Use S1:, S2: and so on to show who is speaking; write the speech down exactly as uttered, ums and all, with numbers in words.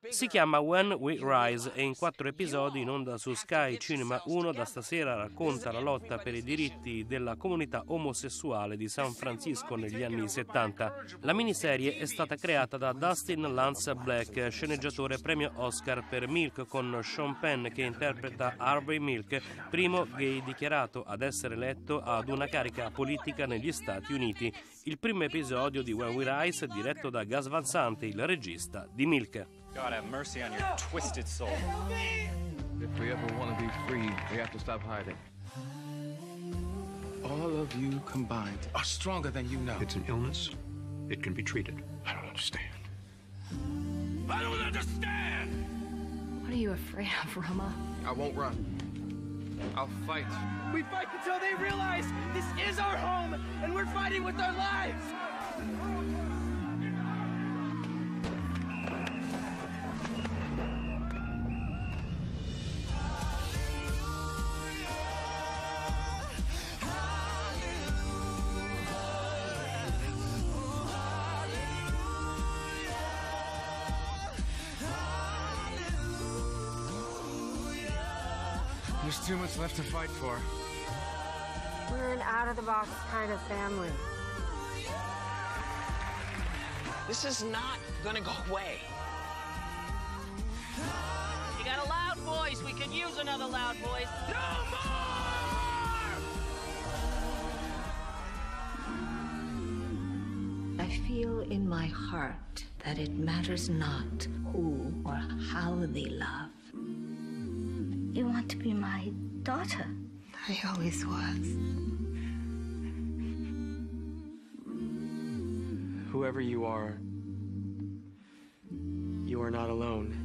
S1: Si chiama When We Rise, è in quattro episodi in onda su Sky Cinema uno. Da stasera racconta la lotta per i diritti della comunità omosessuale di San Francisco negli anni settanta. La miniserie è stata creata da Dustin Lance Black, sceneggiatore premio Oscar per Milk, con Sean Penn che interpreta Harvey Milk, primo gay dichiarato ad essere eletto ad una carica politica negli Stati Uniti. Il primo episodio di When We Rise è diretto da Gus Van Sant, il regista di Milk.
S2: God have mercy on your twisted soul.
S3: If we ever want to be free, we have to stop hiding. All of you combined are stronger than you know.
S4: It's an illness. It can be treated.
S3: I don't understand.
S2: I don't understand!
S5: What are you afraid of, Roma?
S3: I won't run. I'll fight.
S6: We fight until they realize this is our home and we're fighting with our lives!
S3: There's too much left to fight for.
S7: We're an out-of-the-box kind of family.
S6: This is not gonna go away.
S8: You got a loud voice. We could use another loud voice.
S6: No more!
S5: I feel in my heart that it matters not who or how they love.
S7: You want to be my daughter?
S5: I always was.
S6: Whoever you are, you are not alone.